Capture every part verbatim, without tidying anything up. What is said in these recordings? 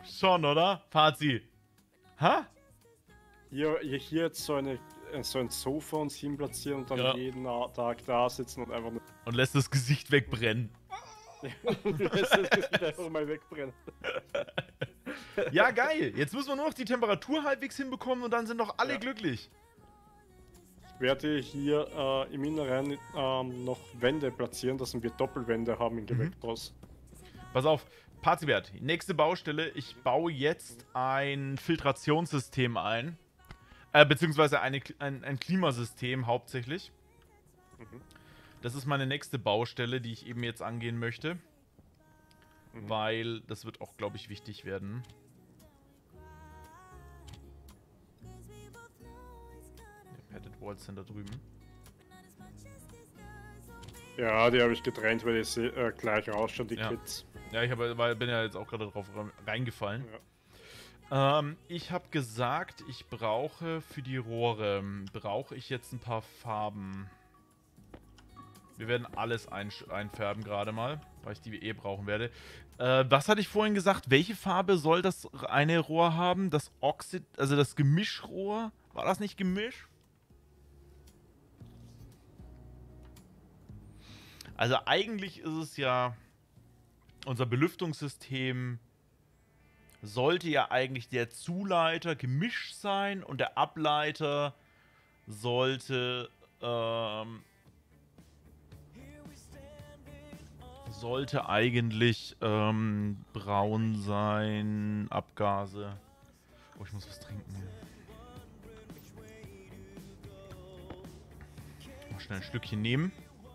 Schon, oder? Fazit. Ha? Hier, hier, hier jetzt so, eine, so ein Sofa uns hin platzieren und dann Ja. jeden Tag da sitzen und einfach nur. Und lässt das Gesicht wegbrennen. Lässt das Gesicht einfach mal wegbrennen. Ja, geil. Jetzt müssen wir nur noch die Temperatur halbwegs hinbekommen und dann sind doch alle Ja. glücklich. Ich werde hier äh, im Inneren ähm, noch Wände platzieren, dass wir Doppelwände haben in Gewächshaus. Pass auf, Parzibert, nächste Baustelle. Ich baue jetzt ein Filtrationssystem ein. Äh, beziehungsweise eine, ein, ein Klimasystem hauptsächlich. Mhm. Das ist meine nächste Baustelle, die ich eben jetzt angehen möchte. Mhm. Weil das wird auch, glaube ich, wichtig werden. Der Padded Walls sind da drüben. Ja, die habe ich getrennt, weil die se- äh, gleich ausschauen, die Ja. Kids. Ja, ich hab, weil- bin ja jetzt auch gerade drauf reingefallen. Ja. Ähm, ich habe gesagt, ich brauche für die Rohre, brauche ich jetzt ein paar Farben. Wir werden alles einsch- einfärben gerade mal, weil ich die eh brauchen werde. Äh, was hatte ich vorhin gesagt? Welche Farbe soll das eine Rohr haben? Das Oxid, also das Gemischrohr? War das nicht Gemisch? Also eigentlich ist es ja, unser Belüftungssystem sollte ja eigentlich der Zuleiter gemischt sein und der Ableiter sollte ähm, sollte eigentlich ähm, braun sein, Abgase. Oh, ich muss was trinken. Mal schnell ein Stückchen nehmen.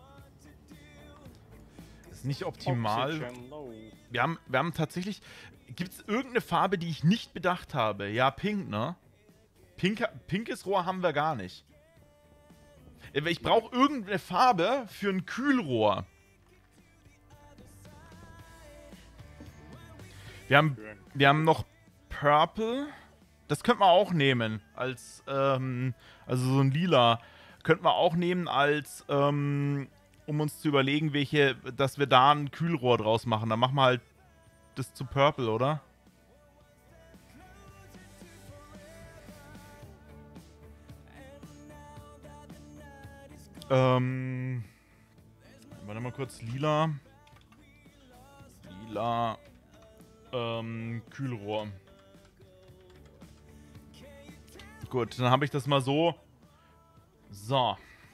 Ist nicht optimal. Oxygen low. Wir haben, wir haben tatsächlich. Gibt es irgendeine Farbe, die ich nicht bedacht habe? Ja, pink, ne? Pink, pinkes Rohr haben wir gar nicht. Ich brauche irgendeine Farbe für ein Kühlrohr. Wir haben, wir haben noch Purple. Das könnte man auch nehmen. Als, ähm, also so ein Lila. Könnten wir auch nehmen als, ähm, um uns zu überlegen, welche, dass wir da ein Kühlrohr draus machen. Dann machen wir halt das zu Purple, oder? Ähm. Warte mal kurz. Lila. Lila. Ähm, Kühlrohr. Gut, dann habe ich das mal so. So.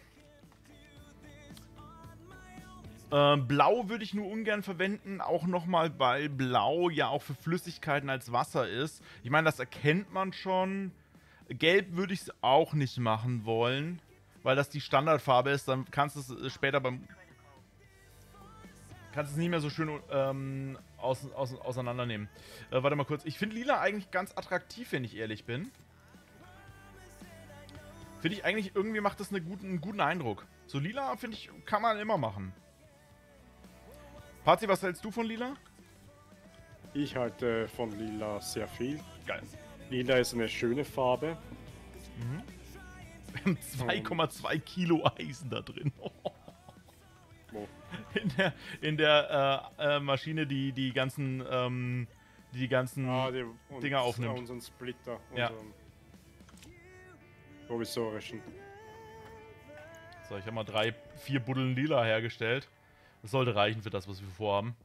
Ähm, Blau würde ich nur ungern verwenden, auch nochmal, weil Blau ja auch für Flüssigkeiten als Wasser ist. Ich meine, das erkennt man schon. Gelb würde ich es auch nicht machen wollen, weil das die Standardfarbe ist. Dann kannst du es später beim... Kannst es nicht mehr so schön ähm, aus, aus, auseinandernehmen. Äh, warte mal kurz. Ich finde Lila eigentlich ganz attraktiv, wenn ich ehrlich bin. Finde ich eigentlich, irgendwie macht das eine guten, einen guten Eindruck. So Lila, finde ich, kann man immer machen. Pazi, was hältst du von Lila? Ich halte von Lila sehr viel. Geil. Lila ist eine schöne Farbe. Mhm. Wir haben zwei Komma zwei Kilo Eisen da drin. Wo? In der, in der äh, äh, Maschine, die die ganzen, ähm, die, die ganzen Ah, die, und, Dinger aufnimmt. Unseren Splitter. Ja. Unseren provisorischen. So, ich habe mal drei, vier Buddeln Lila hergestellt. Das sollte reichen für das, was wir vorhaben.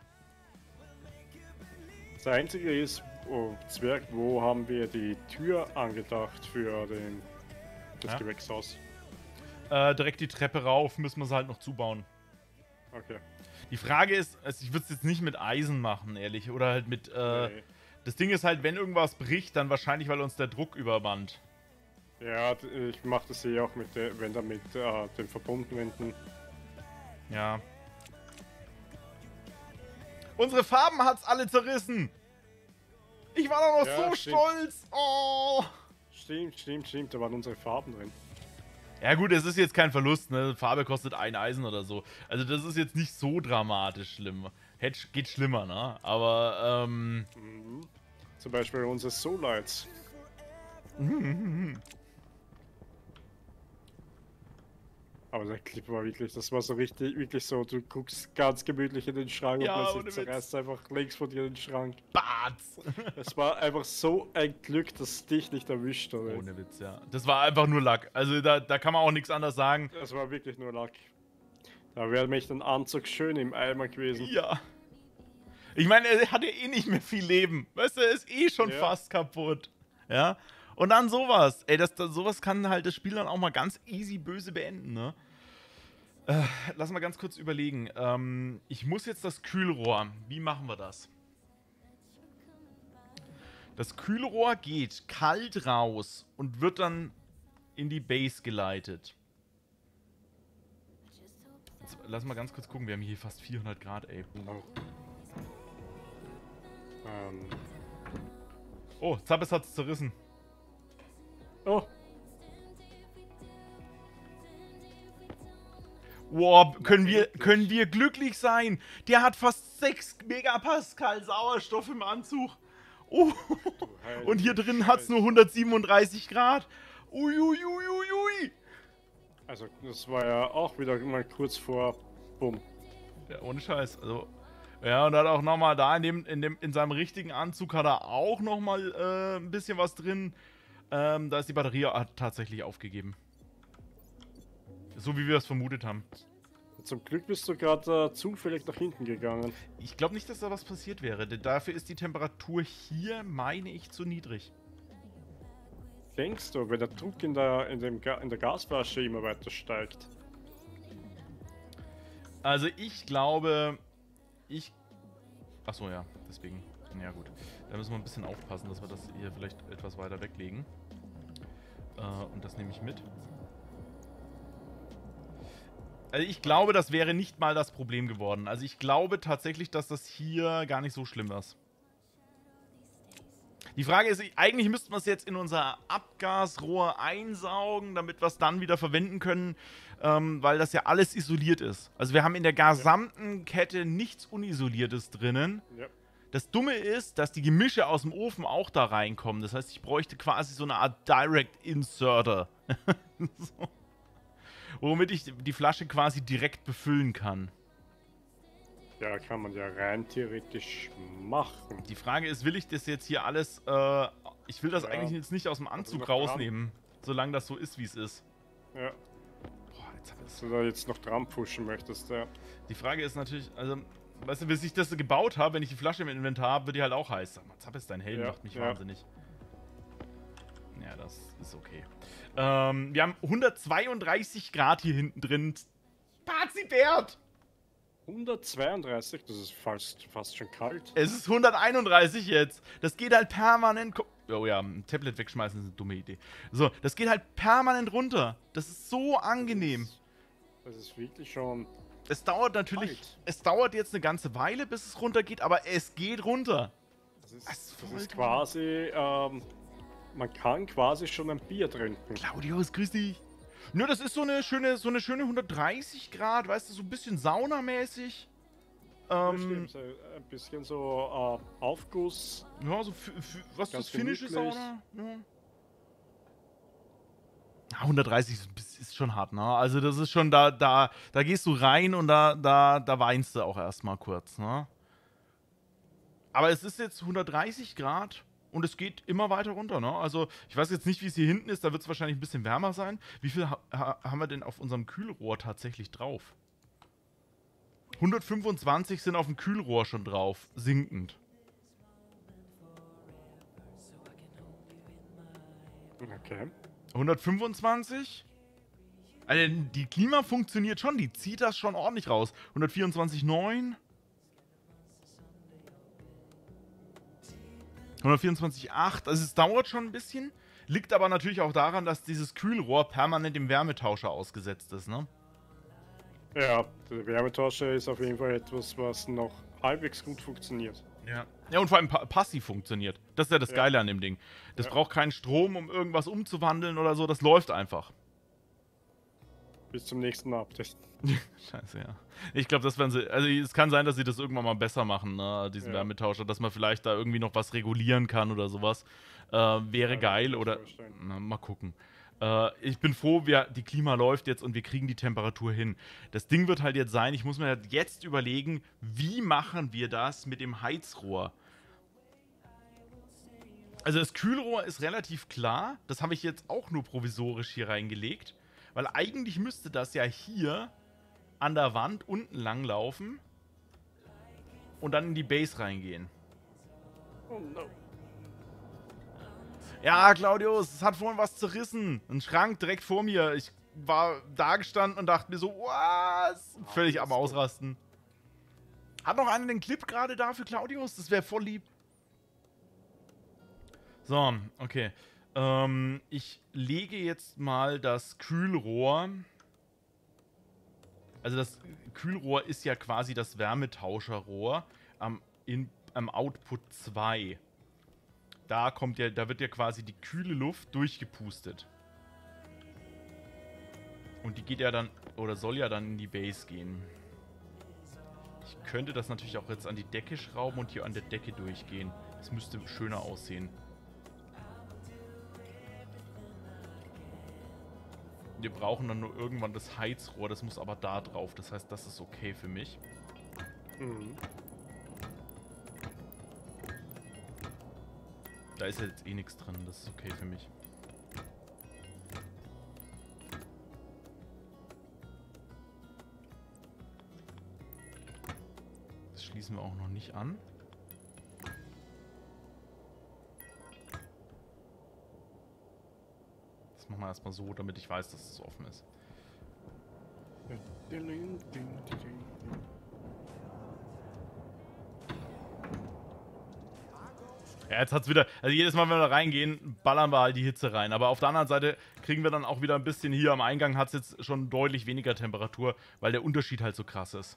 Das einzige ist, oh, Zwerg, wo haben wir die Tür angedacht für den, das Ja. Gewächshaus? Äh, direkt die Treppe rauf, müssen wir sie halt noch zubauen. Okay. Die Frage ist, also ich würde es jetzt nicht mit Eisen machen, ehrlich. Oder halt mit, äh, Nee. das Ding ist halt, wenn irgendwas bricht, dann wahrscheinlich, weil uns der Druck übermannt. Ja, d- ich mache das eh auch mit der, wenn da mit äh, den Verbundwänden. Ja. Unsere Farben hat's alle zerrissen. Ich war doch noch Ja, so stimmt. stolz. Oh. Stimmt, stimmt, stimmt, da waren unsere Farben drin. Ja gut, es ist jetzt kein Verlust, ne? Farbe kostet ein Eisen oder so. Also das ist jetzt nicht so dramatisch schlimm. Hätt, geht schlimmer, ne? Aber, ähm... Mhm. Zum Beispiel unsere Soul-Lights. Aber der Clip war wirklich, das war so richtig, wirklich so, du guckst ganz gemütlich in den Schrank Ja, und ohne plötzlich Witz. zerreißt einfach links von dir den Schrank. Batz! Es war einfach so ein Glück, dass dich nicht erwischt hat. Ohne Witz, ja. Das war einfach nur Lack. Also da, da kann man auch nichts anderes sagen. Das war wirklich nur Lack. Da wäre mich ein Anzug schön im Eimer gewesen. Ja. Ich meine, er hat ja eh nicht mehr viel Leben. Weißt du, er ist eh schon Ja. fast kaputt. Ja. Und dann sowas. Ey, das, das, sowas kann halt das Spiel dann auch mal ganz easy böse beenden, ne? Äh, lass mal ganz kurz überlegen. Ähm, ich muss jetzt das Kühlrohr. Wie machen wir das? Das Kühlrohr geht kalt raus und wird dann in die Base geleitet. Jetzt, lass mal ganz kurz gucken. Wir haben hier fast vierhundert Grad, ey. Oh. Ähm. Oh, Zappes hat's zerrissen. Oh, Wow, können wir, können wir glücklich sein. Der hat fast sechs Megapascal Sauerstoff im Anzug. Oh. Und hier drin hat es nur hundertsiebenunddreißig Grad. Uiuiuiui. also das war ja auch wieder mal kurz vor Bumm. Ja, ohne Scheiß. Also, ja, und hat auch nochmal da in, dem, in, dem, in seinem richtigen Anzug hat er auch nochmal äh, ein bisschen was drin. Ähm, da ist die Batterie tatsächlich aufgegeben. So wie wir es vermutet haben. Zum Glück bist du gerade äh, zufällig nach hinten gegangen. Ich glaube nicht, dass da was passiert wäre, denn dafür ist die Temperatur hier, meine ich, zu niedrig. Denkst du, wenn der Druck in der, in dem Ga in der Gasflasche immer weiter steigt? Also ich glaube, ich... Achso, ja, deswegen. Ja gut, da müssen wir ein bisschen aufpassen, dass wir das hier vielleicht etwas weiter weglegen. Äh, und das nehme ich mit. Also ich glaube, das wäre nicht mal das Problem geworden. Also ich glaube tatsächlich, dass das hier gar nicht so schlimm ist. Die Frage ist, eigentlich müssten wir es jetzt in unser Abgasrohr einsaugen, damit wir es dann wieder verwenden können, ähm, weil das ja alles isoliert ist. Also wir haben in der gesamten Kette nichts Unisoliertes drinnen. Ja. Das Dumme ist, dass die Gemische aus dem Ofen auch da reinkommen. Das heißt, ich bräuchte quasi so eine Art Direct Inserter. So. Womit ich die Flasche quasi direkt befüllen kann. Ja, kann man ja rein theoretisch machen. Die Frage ist, will ich das jetzt hier alles, äh, ich will das Ja. eigentlich jetzt nicht aus dem Anzug noch dran? rausnehmen, solange das so ist, wie es ist. Ja, Boah, jetzt hat dass das. du da jetzt noch dran pushen möchtest, ja. Die Frage ist natürlich, also, weißt du, bis ich das gebaut habe, wenn ich die Flasche im Inventar habe, wird die halt auch heiß. Sag mal, Zappes, dein Helm Ja, macht mich ja. wahnsinnig. Ja, das ist okay. Ähm, wir haben hundertzweiunddreißig Grad hier hinten drin. Pazibert! hundertzweiunddreißig, das ist fast, fast schon kalt. Es ist hunderteinunddreißig jetzt. Das geht halt permanent. Oh ja, ein Tablet wegschmeißen ist eine dumme Idee. So, das geht halt permanent runter. Das ist so angenehm. Das ist wirklich schon... Es dauert natürlich. Kalt. Es dauert jetzt eine ganze Weile, bis es runtergeht, aber es geht runter. Das ist, Das ist das voll ist toll. quasi... Ähm, man kann quasi schon ein Bier trinken. Claudius, grüß dich. Nö, das ist so eine schöne, so eine schöne hundertdreißig Grad, weißt du, so ein bisschen saunamäßig. Ja, Ähm, stimmt, so ein bisschen so äh, Aufguss. ja, so f- f- was ist das Ganz finnische gemütlich. Sauna? Ja. Ja, hundertdreißig ist, ist schon hart, ne? Also das ist schon, da, da, da gehst du rein und da, da, da weinst du auch erstmal kurz, ne? Aber es ist jetzt hundertdreißig Grad und es geht immer weiter runter, ne? Also ich weiß jetzt nicht, wie es hier hinten ist, da wird es wahrscheinlich ein bisschen wärmer sein. Wie viel ha ha haben wir denn auf unserem Kühlrohr tatsächlich drauf? hundertfünfundzwanzig sind auf dem Kühlrohr schon drauf, sinkend. Okay. hundertfünfundzwanzig? Also die Klima funktioniert schon, die zieht das schon ordentlich raus. hundertvierundzwanzig Komma neun. hundertvierundzwanzig Komma acht. Also es dauert schon ein bisschen. Liegt aber natürlich auch daran, dass dieses Kühlrohr permanent dem Wärmetauscher ausgesetzt ist, ne? Ja, der Wärmetauscher ist auf jeden Fall etwas, was noch halbwegs gut funktioniert. Ja. Ja, und vor allem pa passiv funktioniert. Das ist ja das Ja. Geile an dem Ding. Das Ja. braucht keinen Strom, um irgendwas umzuwandeln oder so. Das läuft einfach. Bis zum nächsten Update. Scheiße, ja. Ich glaube, das werden sie. Also, es kann sein, dass sie das irgendwann mal besser machen, ne, diesen Ja. Wärmetauscher, dass man vielleicht da irgendwie noch was regulieren kann oder sowas. Äh, wäre Ja, geil kann ich oder. mir vorstellen. Na, mal gucken. Äh, ich bin froh, wir, die Klima läuft jetzt und wir kriegen die Temperatur hin. Das Ding wird halt jetzt sein, ich muss mir halt jetzt überlegen, wie machen wir das mit dem Heizrohr? Also das Kühlrohr ist relativ klar. Das habe ich jetzt auch nur provisorisch hier reingelegt. Weil eigentlich müsste das ja hier an der Wand unten lang laufen und dann in die Base reingehen. Oh no. Ja, Claudius, es hat vorhin was zerrissen. Ein Schrank direkt vor mir. Ich war da gestanden und dachte mir so, was? Völlig am Ausrasten. Hat noch einer den Clip gerade da für Claudius? Das wäre voll lieb. So, okay. Ähm, ich lege jetzt mal das Kühlrohr. Also das Kühlrohr ist ja quasi das Wärmetauscherrohr am, in, am Output zwei. Da kommt ja, da wird ja quasi die kühle Luft durchgepustet. Und die geht ja dann, oder soll ja dann in die Base gehen. Ich könnte das natürlich auch jetzt an die Decke schrauben und hier an der Decke durchgehen. Das müsste schöner aussehen. Wir brauchen dann nur irgendwann das Heizrohr, das muss aber da drauf. Das heißt, das ist okay für mich. Mhm. Da ist jetzt eh nichts drin, das ist okay für mich. Das schließen wir auch noch nicht an. Das machen wir erstmal so, damit ich weiß, dass es offen ist. Ja, jetzt hat's wieder, also jedes Mal, wenn wir da reingehen, ballern wir halt die Hitze rein. Aber auf der anderen Seite kriegen wir dann auch wieder ein bisschen hier am Eingang, hat es jetzt schon deutlich weniger Temperatur, weil der Unterschied halt so krass ist.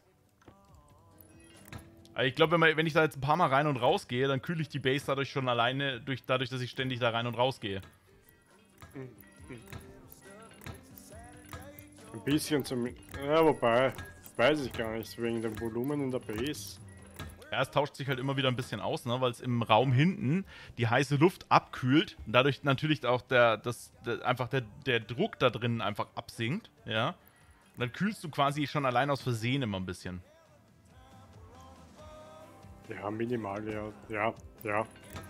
Also ich glaube, wenn, wenn ich da jetzt ein paar Mal rein und raus gehe, dann kühle ich die Base dadurch schon alleine, durch, dadurch, dass ich ständig da rein und raus gehe. Ein bisschen zum... Ja, wobei, weiß ich gar nicht, wegen dem Volumen in der Base. Ja, es tauscht sich halt immer wieder ein bisschen aus, ne, weil es im Raum hinten die heiße Luft abkühlt und dadurch natürlich auch der, das, der, einfach der, der Druck da drinnen einfach absinkt, ja. Und dann kühlst du quasi schon allein aus Versehen immer ein bisschen. Ja, minimal, ja. Ja, ja.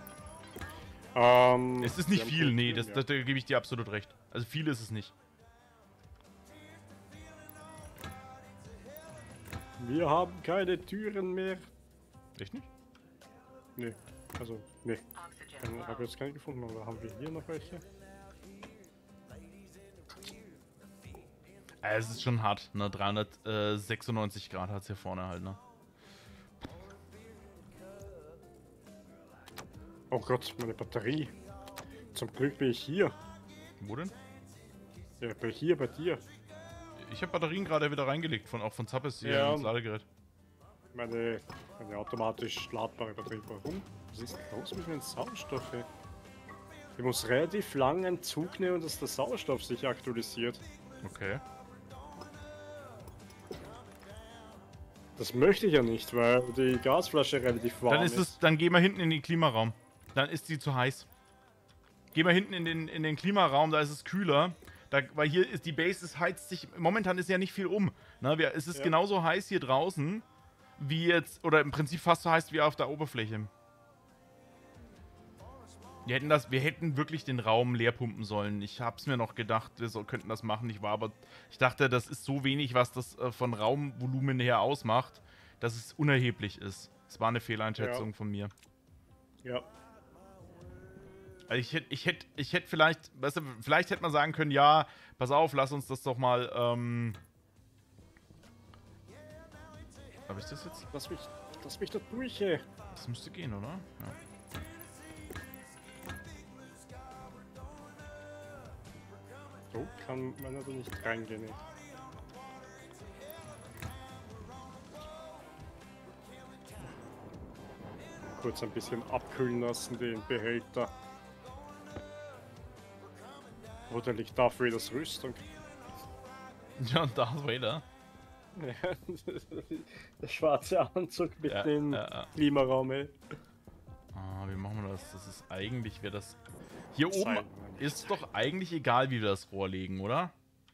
Ähm, Es ist nicht wir haben viel, nee, Türen, das, ja. das, da gebe ich dir absolut recht. Also viel ist es nicht. Wir haben keine Türen mehr. Echt nicht? Nee, also, nee. Ich habe jetzt keine gefunden, oder haben wir hier noch welche? Äh, es ist schon hart, ne? dreihundertsechsundneunzig Grad hat es hier vorne halt, ne? Oh Gott, meine Batterie. Zum Glück bin ich hier. Wo denn? Ja, bei hier, bei dir. Ich habe Batterien gerade wieder reingelegt, von, auch von Zappes hier Ja. ins Ladegerät. Meine, meine automatisch ladbare Batterie. Warum? Was ist los mit meinen Sauerstoff? Ey? Ich muss relativ lang einen Zug nehmen, dass der Sauerstoff sich aktualisiert. Okay. Das möchte ich ja nicht, weil die Gasflasche relativ warm Dann ist es, dann gehen wir hinten in den Klimaraum. Dann ist sie zu heiß. Gehen wir hinten in den, in den Klimaraum, da ist es kühler. Da, weil hier ist die Base, es heizt sich, momentan ist ja nicht viel um. Ne, wir, es ist Ja. genauso heiß hier draußen, wie jetzt, oder im Prinzip fast so heiß wie auf der Oberfläche. Wir hätten, das, wir hätten wirklich den Raum leer pumpen sollen. Ich hab's mir noch gedacht, wir so, könnten das machen. Ich war aber, ich dachte, das ist so wenig, was das äh, von Raumvolumen her ausmacht, dass es unerheblich ist. Es war eine Fehleinschätzung Ja. von mir. Ja. Also ich hätte, ich hätte, ich hätte vielleicht, weißt du, vielleicht hätte man sagen können, ja, pass auf, lass uns das doch mal, ähm... Habe ich das jetzt? Lass mich, lass mich da durch, ey. Das müsste gehen, oder? Ja. So kann man also nicht reingehen, ey. Kurz ein bisschen abkühlen lassen, den Behälter. Oder liegt Darth Vaders Rüstung? Ja, und Darth Vader. Der schwarze Anzug mit Ja, dem ja, ja. Klimaraum, ey. wie machen wir das? Das ist eigentlich, wäre das... Hier oben Sein, ist doch eigentlich egal, wie wir das Rohr legen, oder?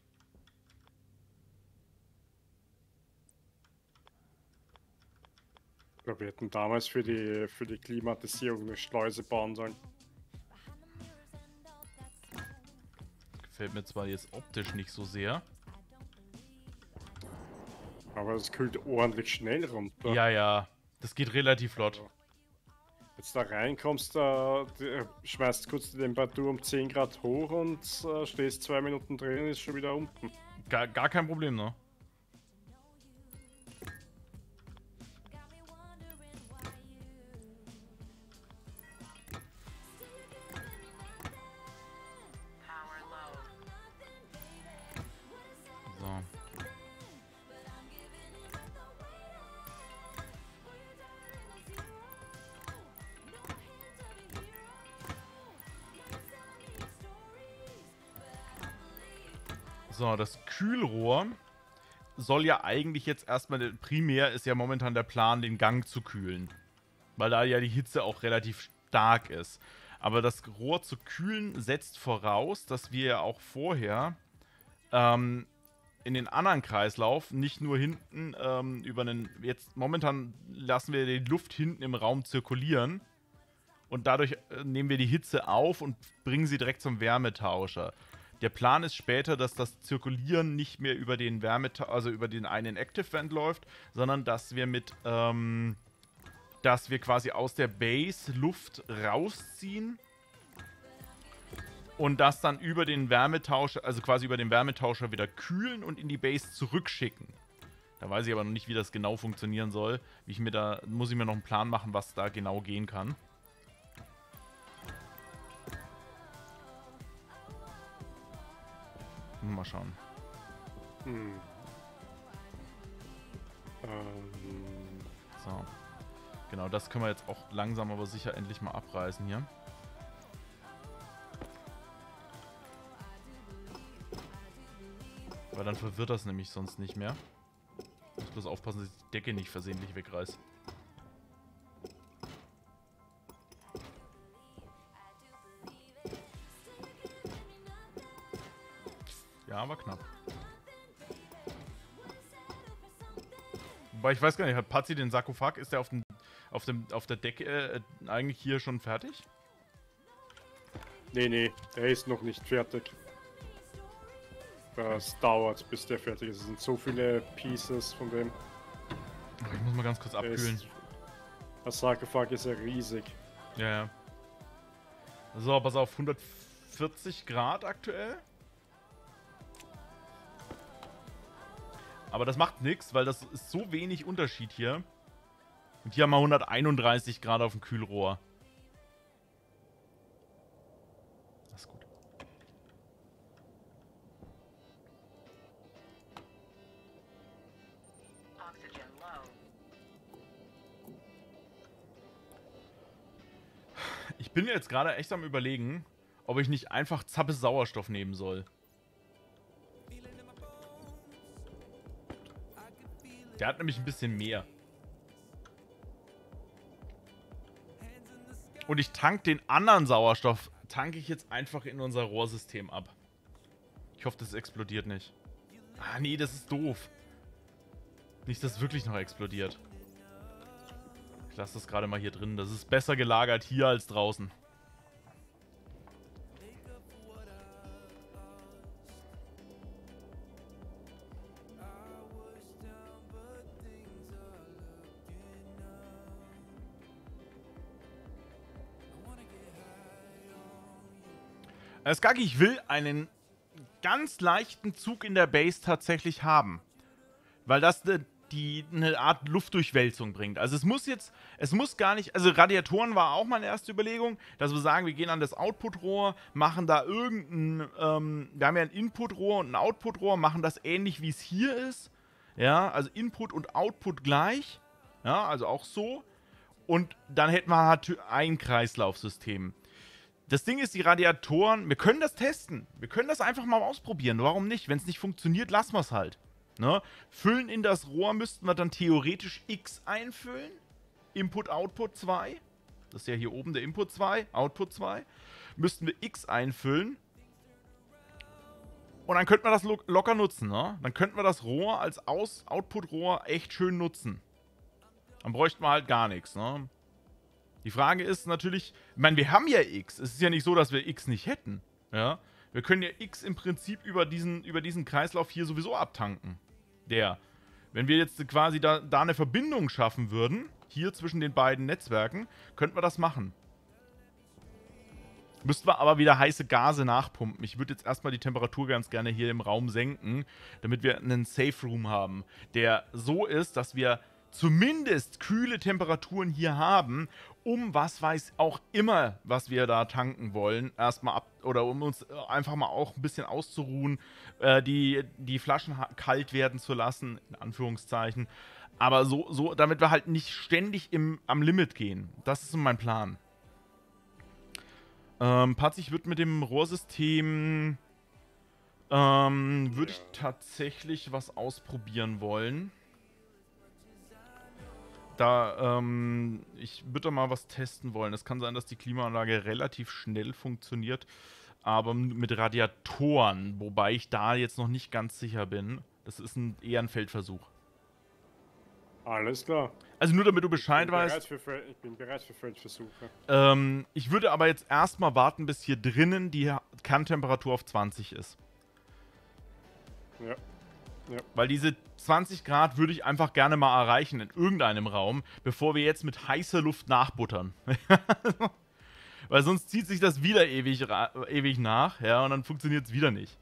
Ich glaube, wir hätten damals für die, für die Klimatisierung eine Schleuse bauen sollen. Gefällt mir zwar jetzt optisch nicht so sehr. Aber es kühlt ordentlich schnell runter. Ja, ja. Das geht relativ flott. Jetzt da reinkommst, da die, schmeißt kurz die Temperatur um zehn Grad hoch und äh, stehst zwei Minuten drin und ist schon wieder unten. Gar, gar kein Problem, ne? So. So, das Kühlrohr soll ja eigentlich jetzt erstmal, primär ist ja momentan der Plan, den Gang zu kühlen. Weil da ja die Hitze auch relativ stark ist. Aber das Rohr zu kühlen setzt voraus, dass wir ja auch vorher ähm, in den anderen Kreislauf nicht nur hinten ähm, über einen... Jetzt momentan lassen wir die Luft hinten im Raum zirkulieren. Und dadurch äh, nehmen wir die Hitze auf und bringen sie direkt zum Wärmetauscher. Der Plan ist später, dass das Zirkulieren nicht mehr über den Wärmeta also über den einen Active Vent läuft, sondern dass wir mit, ähm, dass wir quasi aus der Base Luft rausziehen und das dann über den Wärmetauscher, also quasi über den Wärmetauscher wieder kühlen und in die Base zurückschicken. Da weiß ich aber noch nicht, wie das genau funktionieren soll. Wie ich mir da, muss ich mir noch einen Plan machen, was da genau gehen kann. Mal schauen. Hm. Ähm. So. Genau, das können wir jetzt auch langsam aber sicher endlich mal abreißen hier. Weil dann verwirrt das nämlich sonst nicht mehr. Ich muss bloß aufpassen, dass ich die Decke nicht versehentlich wegreiße. Ja, aber knapp. Wobei ich weiß gar nicht, hat Patzi den Sarkophag, ist der auf, dem, auf, dem, auf der Decke äh, eigentlich hier schon fertig? Nee, nee, der ist noch nicht fertig. Das dauert, bis der fertig ist. Es sind so viele Pieces von dem. Ich muss mal ganz kurz abkühlen. Der Sarkophag ist ja riesig. Ja, ja. So, pass auf, hundertvierzig Grad aktuell. Aber das macht nichts, weil das ist so wenig Unterschied hier. Und hier haben wir hunderteinunddreißig Grad auf dem Kühlrohr. Das ist gut. Ich bin jetzt gerade echt am Überlegen, ob ich nicht einfach Zappe Sauerstoff nehmen soll. Der hat nämlich ein bisschen mehr. Und ich tank den anderen Sauerstoff, tanke ich jetzt einfach in unser Rohrsystem ab. Ich hoffe, das explodiert nicht. Ah, nee, das ist doof. Nicht, dass es wirklich noch explodiert. Ich lasse das gerade mal hier drin. Das ist besser gelagert hier als draußen. Skagi, ich will einen ganz leichten Zug in der Base tatsächlich haben. Weil das ne, die eine Art Luftdurchwälzung bringt. Also es muss jetzt, es muss gar nicht, also Radiatoren war auch meine erste Überlegung, dass wir sagen, wir gehen an das Output-Rohr, machen da irgendein, ähm, wir haben ja ein Input-Rohr und ein Output-Rohr, machen das ähnlich wie es hier ist. Ja, also Input und Output gleich. Ja, also auch so. Und dann hätten wir halt ein Kreislaufsystem. Das Ding ist, die Radiatoren, wir können das testen. Wir können das einfach mal ausprobieren. Warum nicht? Wenn es nicht funktioniert, lassen wir es halt. Ne? Füllen in das Rohr müssten wir dann theoretisch X einfüllen. Input, Output zwei. Das ist ja hier oben der Input zwei, Output zwei. Müssten wir X einfüllen. Und dann könnten wir das lo locker nutzen, ne? Dann könnten wir das Rohr als Aus Output-Rohr echt schön nutzen. Dann bräuchten wir halt gar nichts, ne? Die Frage ist natürlich, ich meine, wir haben ja X. Es ist ja nicht so, dass wir X nicht hätten, ja? Wir können ja X im Prinzip über diesen, über diesen Kreislauf hier sowieso abtanken. Der. Wenn wir jetzt quasi da, da eine Verbindung schaffen würden, hier zwischen den beiden Netzwerken, könnten wir das machen. Müssten wir aber wieder heiße Gase nachpumpen. Ich würde jetzt erstmal die Temperatur ganz gerne hier im Raum senken, damit wir einen Safe Room haben, der so ist, dass wir zumindest kühle Temperaturen hier haben, um was weiß auch immer, was wir da tanken wollen, erstmal ab, oder um uns einfach mal auch ein bisschen auszuruhen, äh, die, die Flaschen kalt werden zu lassen, in Anführungszeichen. Aber so, so damit wir halt nicht ständig im, am Limit gehen. Das ist so mein Plan. Ähm, Patz, ich würde mit dem Rohrsystem ähm, würde ich tatsächlich was ausprobieren wollen. Da, ähm, ich würde da mal was testen wollen. Es kann sein, dass die Klimaanlage relativ schnell funktioniert, aber mit Radiatoren, wobei ich da jetzt noch nicht ganz sicher bin. Das ist ein, eher ein Feldversuch. Alles klar. Also nur damit du Bescheid weißt. Für, ich bin bereit für Feldversuche. Ähm, ich würde aber jetzt erstmal warten, bis hier drinnen die Kerntemperatur auf zwanzig ist. Ja. Ja. Weil diese zwanzig Grad würde ich einfach gerne mal erreichen in irgendeinem Raum, bevor wir jetzt mit heißer Luft nachbuttern. Weil sonst zieht sich das wieder ewig, ewig nach, ja, und dann funktioniert es wieder nicht.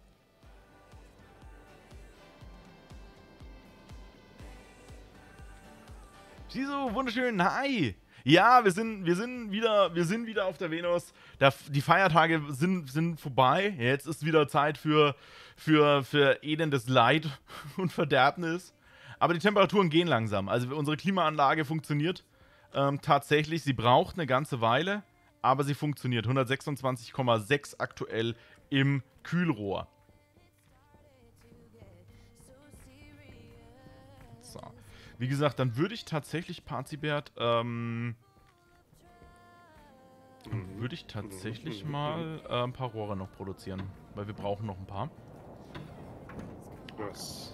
Shizu, wunderschön, hi! Ja, wir sind, wir sind wieder, wir sind wieder auf der Venus. Der, die Feiertage sind, sind vorbei. Jetzt ist wieder Zeit für, für, für elendes Leid und Verderbnis. Aber die Temperaturen gehen langsam. Also unsere Klimaanlage funktioniert ähm, tatsächlich. Sie braucht eine ganze Weile, aber sie funktioniert. hundertsechsundzwanzig Komma sechs aktuell im Kühlrohr. So. Wie gesagt, dann würde ich tatsächlich, Parzibert, ähm, würde ich tatsächlich mal äh, ein paar Rohre noch produzieren, weil wir brauchen noch ein paar. Was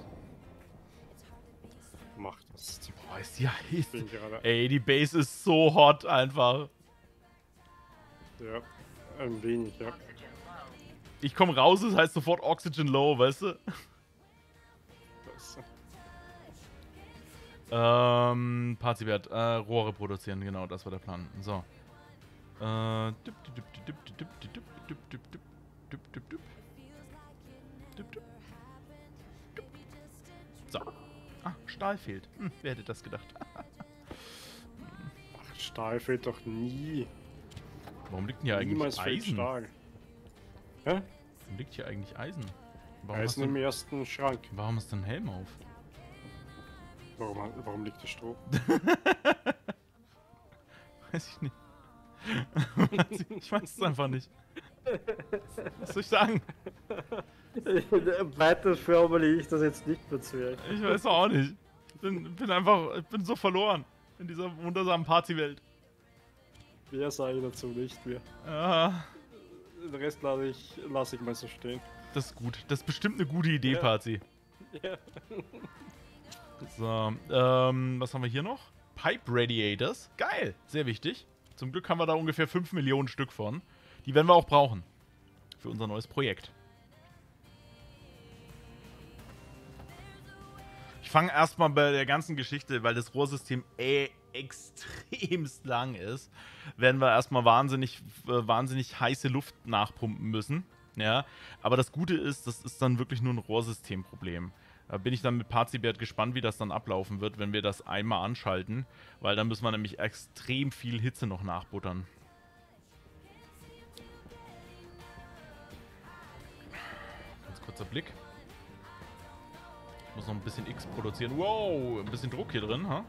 macht das? Boah, ist die heiß. Ey, die Base ist so hot einfach. Ja, ein wenig, ja. Ich komme raus, das heißt sofort Oxygen Low, weißt du? Das. Ähm, Parzibert, äh, Rohre produzieren, genau, das war der Plan. So. Äh, so. Ah, Stahl fehlt. Hm, wer hätte das gedacht? Ach, Stahl fehlt doch nie. Warum liegt denn hier Niemals eigentlich Eisen? Stahl. Hä? Warum liegt hier eigentlich Eisen? Warum Eisen hast du, im ersten Schrank. warum hast du einen Helm auf? Warum, warum liegt der Stroh? Weiß ich nicht. Ich weiß es einfach nicht. Was soll ich sagen? Weiter formuliere ich das jetzt nicht mehr zu. Ich weiß auch nicht. Ich bin, bin einfach, ich bin so verloren in dieser wundersamen Partywelt. Mehr sage ich dazu nicht mehr. Ja, Den Rest lasse ich, lass ich mal so stehen. das ist gut. Das ist bestimmt eine gute Idee, Ja. Party. Ja. So, ähm, was haben wir hier noch? Pipe Radiators. Geil, sehr wichtig. Zum Glück haben wir da ungefähr fünf Millionen Stück von. Die werden wir auch brauchen. Für unser neues Projekt. Ich fange erstmal bei der ganzen Geschichte, weil das Rohrsystem eh extremst lang ist, werden wir erstmal wahnsinnig, äh, wahnsinnig heiße Luft nachpumpen müssen. Ja, aber das Gute ist, das ist dann wirklich nur ein Rohrsystemproblem. Da bin ich dann mit Parzibert gespannt, wie das dann ablaufen wird, wenn wir das einmal anschalten, weil dann müssen wir nämlich extrem viel Hitze noch nachbuttern. Ganz kurzer Blick. Ich muss noch ein bisschen X produzieren. Wow, ein bisschen Druck hier drin, ha?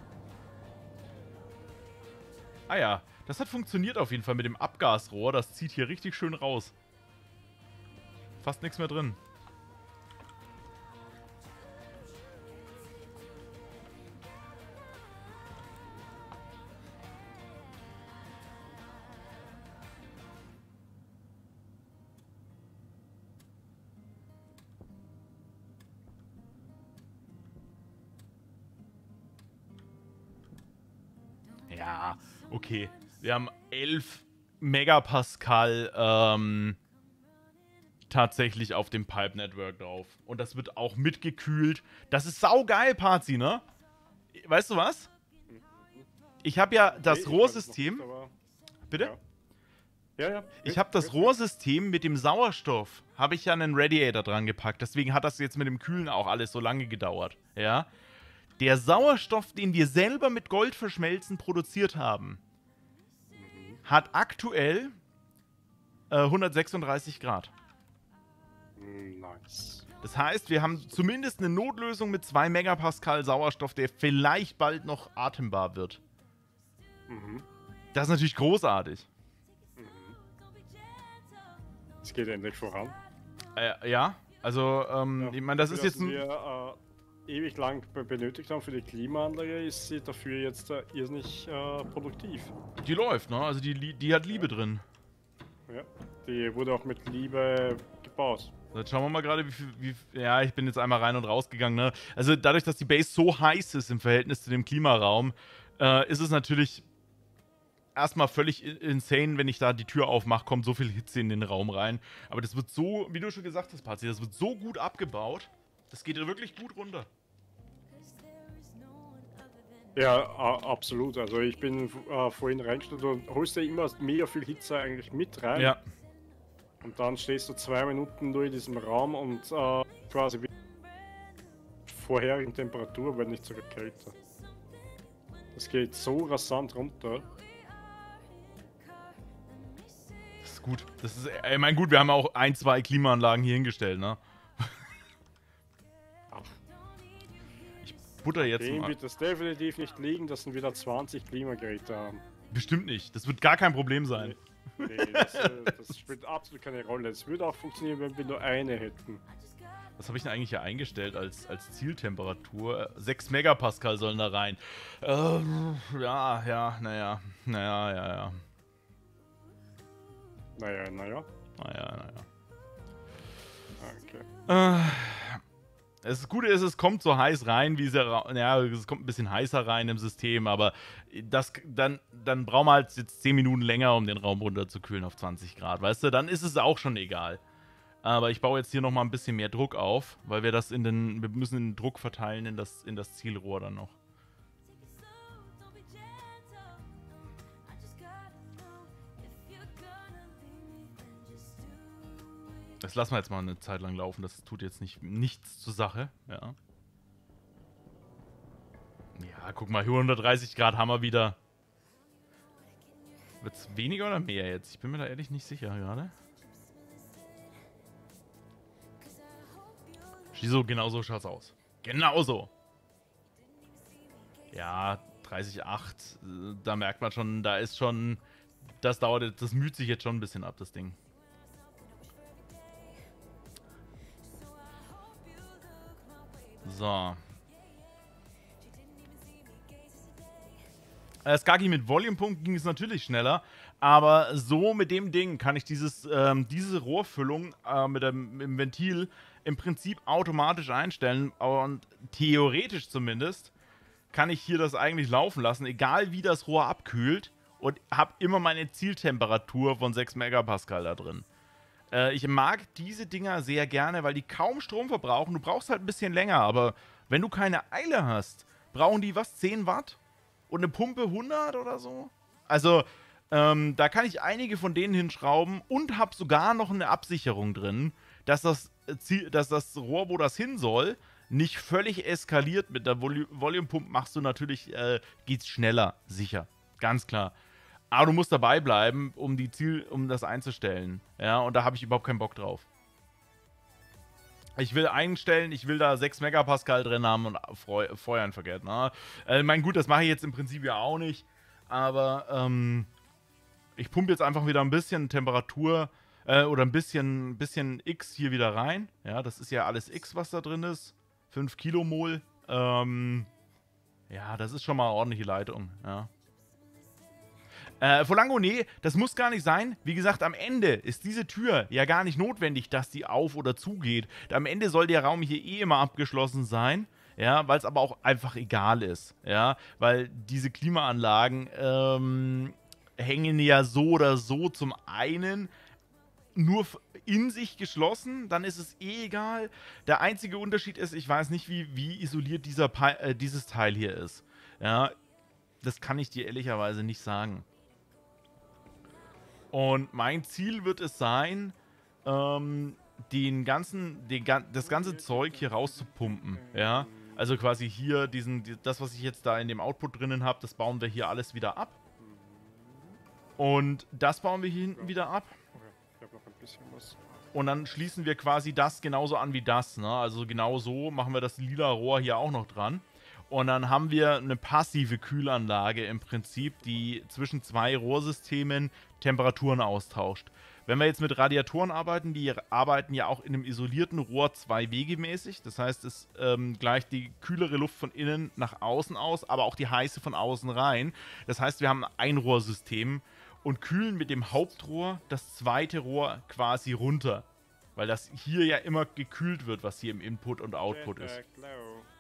Ah ja, das hat funktioniert auf jeden Fall mit dem Abgasrohr. Das zieht hier richtig schön raus. Fast nichts mehr drin. Ja, okay. Wir haben elf Megapascal ähm, tatsächlich auf dem Pipe Network drauf. Und das wird auch mitgekühlt. Das ist saugeil, Parzi, ne? Weißt du was? Ich habe ja das Okay, Rohrsystem. Bitte? Ja. Ja, ja. Ich habe das Rohrsystem mit dem Sauerstoff, habe ich ja einen Radiator dran gepackt. Deswegen hat das jetzt mit dem Kühlen auch alles so lange gedauert. Ja. Der Sauerstoff, den wir selber mit Goldverschmelzen produziert haben, mhm. hat aktuell äh, hundertsechsunddreißig Grad. Nice. Das heißt, wir haben zumindest eine Notlösung mit zwei Megapascal Sauerstoff, der vielleicht bald noch atembar wird. Mhm. Das ist natürlich großartig. Es geht endlich voran. Äh, ja, also, ähm, Ja, ich meine, das ist jetzt ein... wir äh, ewig lang be benötigt haben für die Klimaanlage, ist sie dafür jetzt äh, irrsinnig äh, produktiv. Die läuft, ne? Also die, die hat Liebe ja. drin. Ja, die wurde auch mit Liebe gebaut. Jetzt schauen wir mal gerade, wie viel, wie, ja, ich bin jetzt einmal rein und rausgegangen, ne? Also dadurch, dass die Base so heiß ist im Verhältnis zu dem Klimaraum, äh, ist es natürlich erstmal völlig insane, wenn ich da die Tür aufmache, kommt so viel Hitze in den Raum rein. Aber das wird so, wie du schon gesagt hast, Pazi, das wird so gut abgebaut, das geht wirklich gut runter. Ja, absolut. Also ich bin äh, vorhin reingestellt und holst ja immer mega viel Hitze eigentlich mit rein. Ja. Und dann stehst du zwei Minuten nur in diesem Raum und äh, quasi wie vorherigen Temperatur, wenn nicht sogar kälter. Das geht so rasant runter. Das ist gut. Das ist, ich meine, gut, wir haben auch ein, zwei Klimaanlagen hier hingestellt, ne? Ach. Ich butter jetzt Dem mal. wird das definitiv nicht liegen, dass wir wieder zwanzig Klimageräte haben. Bestimmt nicht. Das wird gar kein Problem sein. Nee, nee das, äh, das spielt absolut keine Rolle. Es würde auch funktionieren, wenn wir nur eine hätten. Was habe ich denn eigentlich hier eingestellt als, als Zieltemperatur? sechs Megapascal sollen da rein. Ähm, ja, ja, naja, naja, ja, ja. Naja, naja. Naja, naja. Okay. Äh, das Gute ist, es kommt so heiß rein, wie es ja, ja, es kommt ein bisschen heißer rein im System, aber das, dann, dann brauchen wir halt jetzt zehn Minuten länger, um den Raum runterzukühlen auf zwanzig Grad, weißt du? Dann ist es auch schon egal. Aber ich baue jetzt hier nochmal ein bisschen mehr Druck auf, weil wir das in den, wir müssen den Druck verteilen in das, in das Zielrohr dann noch. Das lassen wir jetzt mal eine Zeit lang laufen, das tut jetzt nicht, nichts zur Sache, ja. Ja, guck mal, hier hundertdreißig Grad haben wir wieder. Wird's weniger oder mehr jetzt? Ich bin mir da ehrlich nicht sicher gerade. Wieso? Genau so schaut's aus. Genau so. Ja, dreißig Komma acht, da merkt man schon, da ist schon, das dauert, das müht sich jetzt schon ein bisschen ab, das Ding. So. Äh, Skagi mit Volume-Punkt ging es natürlich schneller, aber so mit dem Ding kann ich dieses, ähm, diese Rohrfüllung äh, mit dem, mit dem Ventil im Prinzip automatisch einstellen und theoretisch zumindest kann ich hier das eigentlich laufen lassen, egal wie das Rohr abkühlt und habe immer meine Zieltemperatur von sechs Megapascal da drin. Äh, ich mag diese Dinger sehr gerne, weil die kaum Strom verbrauchen. Du brauchst halt ein bisschen länger, aber wenn du keine Eile hast, brauchen die was, zehn Watt? Und eine Pumpe hundert oder so? Also, ähm, da kann ich einige von denen hinschrauben und habe sogar noch eine Absicherung drin, dass das, Ziel, dass das Rohr, wo das hin soll, nicht völlig eskaliert. Mit der Vol Volume Pump machst du natürlich, äh, geht's schneller, sicher, ganz klar. Aber du musst dabei bleiben, um die Ziel, um das einzustellen. Ja, und da habe ich überhaupt keinen Bock drauf. Ich will einstellen, ich will da sechs Megapascal drin haben und feuern verkehrt. Ne? Äh, mein gut, das mache ich jetzt im Prinzip ja auch nicht. Aber ähm, ich pumpe jetzt einfach wieder ein bisschen Temperatur äh, oder ein bisschen, bisschen X hier wieder rein. Ja, das ist ja alles X, was da drin ist. fünf Kilomol. Ähm, ja, das ist schon mal eine ordentliche Leitung. Ja. Äh, Folango, nee, das muss gar nicht sein. Wie gesagt, am Ende ist diese Tür ja gar nicht notwendig, dass die auf- oder zugeht. Am Ende soll der Raum hier eh immer abgeschlossen sein. Ja, weil es aber auch einfach egal ist. Ja, weil diese Klimaanlagen ähm, hängen ja so oder so zum einen nur in sich geschlossen, dann ist es eh egal. Der einzige Unterschied ist, ich weiß nicht, wie, wie isoliert dieser Pi äh, dieses Teil hier ist. Ja, das kann ich dir ehrlicherweise nicht sagen. Und mein Ziel wird es sein, ähm, den ganzen, den, das ganze Zeug hier rauszupumpen, ja. Also quasi hier diesen, das, was ich jetzt da in dem Output drinnen habe, das bauen wir hier alles wieder ab. Und das bauen wir hier hinten wieder ab. Ich habe noch ein bisschen was. Und dann schließen wir quasi das genauso an wie das, ne? Also genau so machen wir das lila Rohr hier auch noch dran. Und dann haben wir eine passive Kühlanlage im Prinzip, die zwischen zwei Rohrsystemen Temperaturen austauscht. Wenn wir jetzt mit Radiatoren arbeiten, die arbeiten ja auch in einem isolierten Rohr zweiwegemäßig. Das heißt, es ähm, gleicht die kühlere Luft von innen nach außen aus, aber auch die heiße von außen rein. Das heißt, wir haben ein Einrohrsystem und kühlen mit dem Hauptrohr das zweite Rohr quasi runter. Weil das hier ja immer gekühlt wird, was hier im Input und Output ist.